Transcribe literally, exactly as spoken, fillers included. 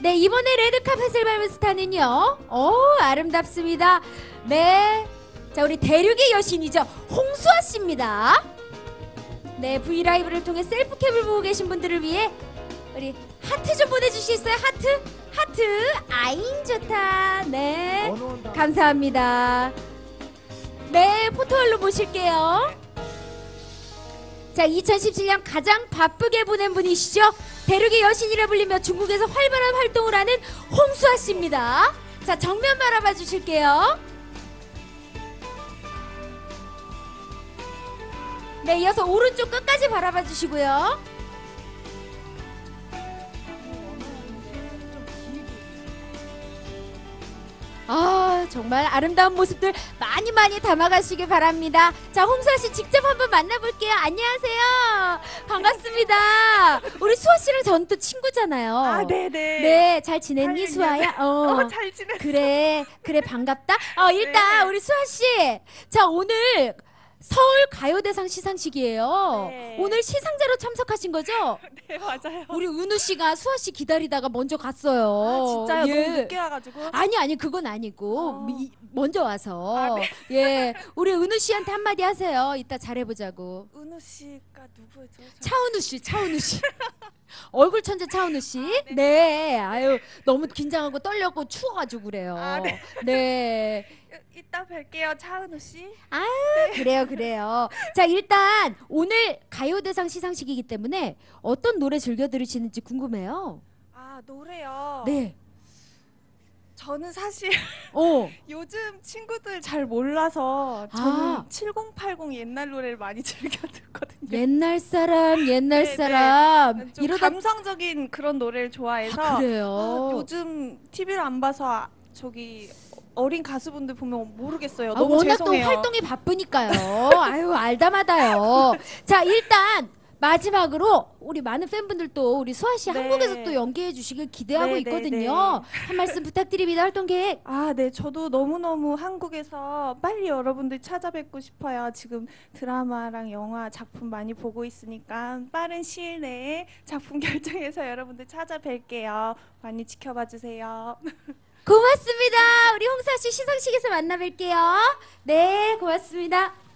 네, 이번에 레드카펫을 밟은 스타는요. 오, 아름답습니다. 네, 자, 우리 대륙의 여신이죠. 홍수아 씨입니다. 네, 브이라이브를 통해 셀프캠을 보고 계신 분들을 위해 우리 하트 좀 보내주시겠어요? 하트? 하트. 아잉 좋다. 네, 감사합니다. 네, 포토알로 모실게요. 자, 이천십칠 년 가장 바쁘게 보낸 분이시죠. 대륙의 여신이라 불리며 중국에서 활발한 활동을 하는 홍수아 씨입니다. 자, 정면 바라봐 주실게요. 네, 이어서 오른쪽 끝까지 바라봐 주시고요. 아, 정말 아름다운 모습들 많이 많이 담아가시길 바랍니다. 자, 홍수아 씨 직접 한번 만나볼게요. 안녕하세요. 반갑습니다. 우리 수아 씨랑 저는 또 친구잖아요. 아, 네네. 네, 잘 지냈니, 잘 수아야? 어, 어, 잘 지냈어. 그래, 그래, 반갑다. 어, 일단 네. 우리 수아 씨, 자, 오늘 서울 가요대상 시상식이에요. 네. 오늘 시상자로 참석하신 거죠? 네, 맞아요. 우리 은우 씨가 수아 씨 기다리다가 먼저 갔어요. 아, 진짜요? 예. 너무 늦게 와가지고. 아니 아니 그건 아니고 어. 미- 먼저 와서 아, 네. 예, 우리 은우 씨한테 한마디 하세요. 이따 잘해보자고. 은우 씨가 누구죠? 저- 차은우 씨, 차은우 씨. 얼굴 천재 차은우 씨. 아, 네. 네. 아유, 너무 긴장하고 떨렸고 추워가지고 그래요. 아, 네. 네. 이- 이따 뵐게요, 차은우 씨. 아, 그래요, 그래요. 자, 일단 오늘 가요대상 시상식이기 때문에 어떤 노래 즐겨 들으시는지 궁금해요. 아, 노래요. 네. 저는 사실 어. 요즘 친구들 잘 몰라서 저는 아. 칠공팔공 옛날 노래를 많이 즐겨 듣거든요. 옛날 사람, 옛날 네, 네. 사람. 좀 이러다 감성적인 그런 노래를 좋아해서 아, 그래요. 아, 요즘 티비를 안 봐서 아, 저기 어린 가수분들 보면 모르겠어요. 아, 너무 워낙 죄송해요. 또 활동이 바쁘니까요. 아유, 알다마다요. 자, 일단 마지막으로 우리 많은 팬분들도 우리 수아 씨 네. 한국에서 또 연기해 주시길 기대하고 네, 있거든요. 네, 네. 한 말씀 부탁드립니다. 활동 계획. 아, 네. 저도 너무너무 한국에서 빨리 여러분들 찾아뵙고 싶어요. 지금 드라마랑 영화 작품 많이 보고 있으니까 빠른 시일 내에 작품 결정해서 여러분들 찾아뵐게요. 많이 지켜봐 주세요. 고맙습니다. 우리 홍수아 씨 시상식에서 만나 뵐게요. 네, 고맙습니다.